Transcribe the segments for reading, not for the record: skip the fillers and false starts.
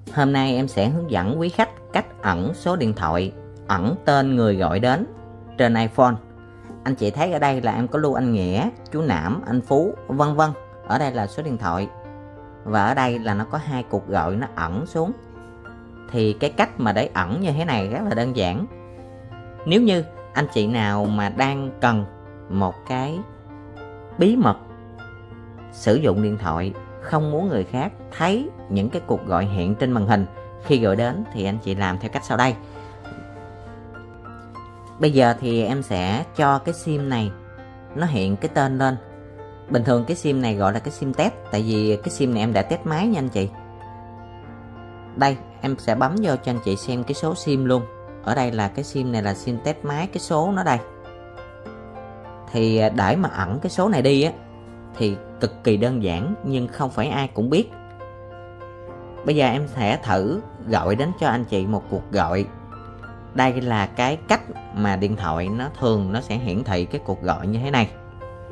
Hôm nay em sẽ hướng dẫn quý khách cách ẩn số điện thoại, ẩn tên người gọi đến trên iPhone. Anh chị thấy ở đây là em có lưu anh Nghĩa, chú Nảm, anh Phú, vân vân. Ở đây là số điện thoại. Và ở đây là nó có 2 cuộc gọi nó ẩn xuống. Thì cái cách mà để ẩn như thế này rất là đơn giản. Nếu như anh chị nào mà đang cần một cái bí mật sử dụng điện thoại, không muốn người khác thấy những cái cuộc gọi hiện trên màn hình khi gọi đến, thì anh chị làm theo cách sau đây. Bây giờ thì em sẽ cho cái sim này nó hiện cái tên lên. Bình thường cái sim này gọi là cái sim test, tại vì cái sim này em đã test máy nha anh chị. Đây em sẽ bấm vô cho anh chị xem cái số sim luôn. Ở đây là cái sim này là sim test máy, cái số nó đây. Thì để mà ẩn cái số này đi á thì cực kỳ đơn giản, nhưng không phải ai cũng biết. Bây giờ em sẽ thử gọi đến cho anh chị một cuộc gọi. Đây là cái cách mà điện thoại nó thường nó sẽ hiển thị cái cuộc gọi như thế này.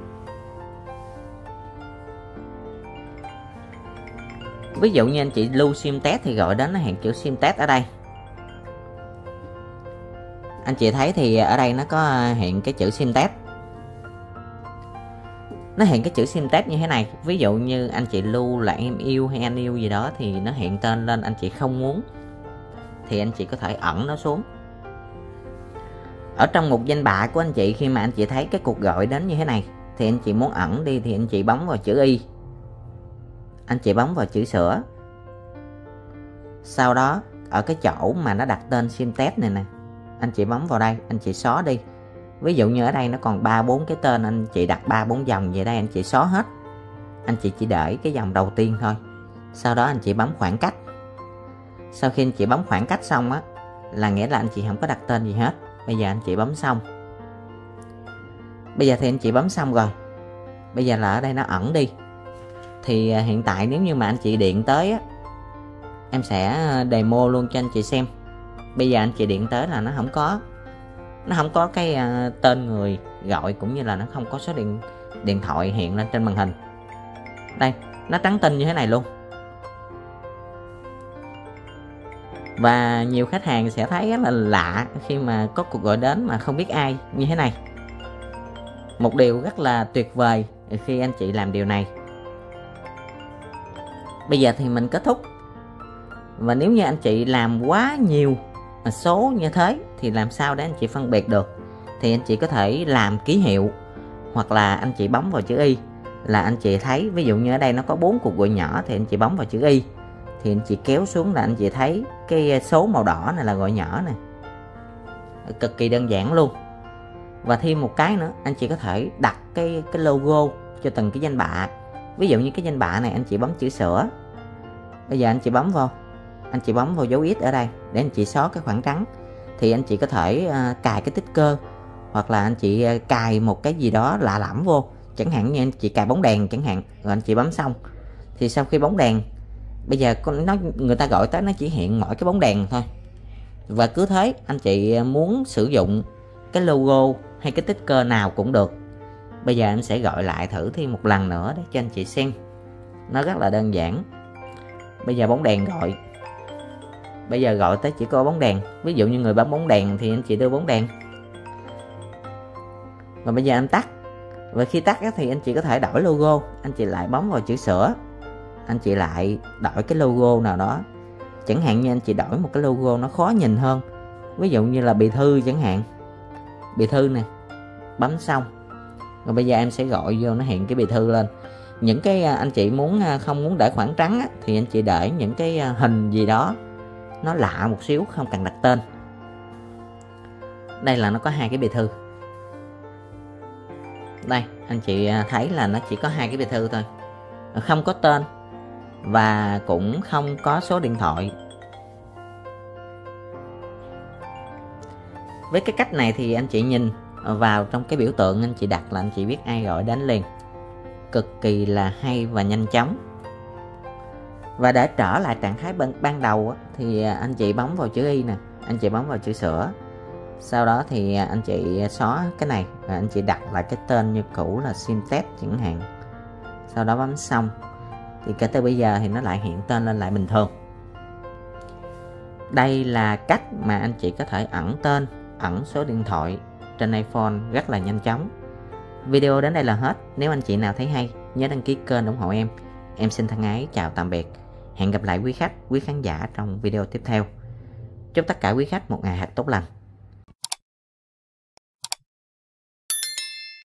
Ví dụ như anh chị lưu sim test thì gọi đến nó hiện chữ sim test ở đây. Anh chị thấy thì ở đây nó có hiện cái chữ sim test. Nó hiện cái chữ sim test như thế này. Ví dụ như anh chị lưu là em yêu hay anh yêu gì đó thì nó hiện tên lên, anh chị không muốn thì anh chị có thể ẩn nó xuống. Ở trong một danh bạ của anh chị, khi mà anh chị thấy cái cuộc gọi đến như thế này thì anh chị muốn ẩn đi thì anh chị bấm vào chữ Y. Anh chị bấm vào chữ sửa. Sau đó ở cái chỗ mà nó đặt tên sim test này nè, anh chị bấm vào đây, anh chị xóa đi. Ví dụ như ở đây nó còn 3-4 cái tên, anh chị đặt 3-4 dòng về đây, anh chị xóa hết. Anh chị chỉ để cái dòng đầu tiên thôi. Sau đó anh chị bấm khoảng cách. Sau khi anh chị bấm khoảng cách xong á, là nghĩa là anh chị không có đặt tên gì hết. Bây giờ anh chị bấm xong. Bây giờ thì anh chị bấm xong rồi. Bây giờ là ở đây nó ẩn đi. Thì hiện tại nếu như mà anh chị điện tới á, em sẽ demo luôn cho anh chị xem. Bây giờ anh chị điện tới là nó không có cái tên người gọi, cũng như là nó không có số điện thoại hiện lên trên màn hình. Đây, nó trắng tinh như thế này luôn. Và nhiều khách hàng sẽ thấy rất là lạ khi mà có cuộc gọi đến mà không biết ai như thế này. Một điều rất là tuyệt vời khi anh chị làm điều này. Bây giờ thì mình kết thúc. Và nếu như anh chị làm quá nhiều số như thế thì làm sao để anh chị phân biệt được? Thì anh chị có thể làm ký hiệu, hoặc là anh chị bấm vào chữ Y là anh chị thấy. Ví dụ như ở đây nó có 4 cuộc gọi nhỏ thì anh chị bấm vào chữ Y, thì anh chị kéo xuống là anh chị thấy cái số màu đỏ này là gọi nhỏ nè. Cực kỳ đơn giản luôn. Và thêm một cái nữa, anh chị có thể đặt cái logo cho từng cái danh bạ. Ví dụ như cái danh bạ này anh chị bấm chữ sửa. Bây giờ anh chị bấm vào, anh chị bấm vào dấu X ở đây để anh chị xóa cái khoảng trắng. Thì anh chị có thể cài cái tích cơ, hoặc là anh chị cài một cái gì đó lạ lẫm vô. Chẳng hạn như anh chị cài bóng đèn chẳng hạn, rồi anh chị bấm xong. Thì sau khi bóng đèn, bây giờ người ta gọi tới nó chỉ hiện mỗi cái bóng đèn thôi. Và cứ thế anh chị muốn sử dụng cái logo hay cái tích cơ nào cũng được. Bây giờ em sẽ gọi lại thử thêm một lần nữa để cho anh chị xem. Nó rất là đơn giản. Bây giờ bóng đèn gọi. Bây giờ gọi tới chỉ có bóng đèn. Ví dụ như người bấm bóng đèn thì anh chị đưa bóng đèn. Và bây giờ em tắt. Và khi tắt thì anh chị có thể đổi logo. Anh chị lại bấm vào chữ sửa. Anh chị lại đổi cái logo nào đó. Chẳng hạn như anh chị đổi một cái logo nó khó nhìn hơn. Ví dụ như là bì thư chẳng hạn. Bì thư nè. Bấm xong. Rồi bây giờ em sẽ gọi vô, nó hiện cái bì thư lên. Những cái anh chị không muốn để khoảng trắng á, thì anh chị để những cái hình gì đó nó lạ một xíu, không cần đặt tên. Đây là nó có 2 cái bì thư. Đây anh chị thấy là nó chỉ có 2 cái bì thư thôi, không có tên và cũng không có số điện thoại. Với cái cách này thì anh chị nhìn vào trong cái biểu tượng, anh chị đặt là anh chị biết ai gọi đến liền. Cực kỳ là hay và nhanh chóng. Và để trở lại trạng thái ban đầu thì anh chị bấm vào chữ Y nè, anh chị bấm vào chữ sửa. Sau đó thì anh chị xóa cái này và anh chị đặt lại cái tên như cũ là sim test chẳng hạn. Sau đó bấm xong thì kể từ bây giờ thì nó lại hiện tên lên lại bình thường. Đây là cách mà anh chị có thể ẩn tên, ẩn số điện thoại trên iPhone rất là nhanh chóng. Video đến đây là hết. Nếu anh chị nào thấy hay, nhớ đăng ký kênh ủng hộ em. Em xin thân ái chào tạm biệt. Hẹn gặp lại quý khách, quý khán giả trong video tiếp theo. Chúc tất cả quý khách một ngày thật tốt lành.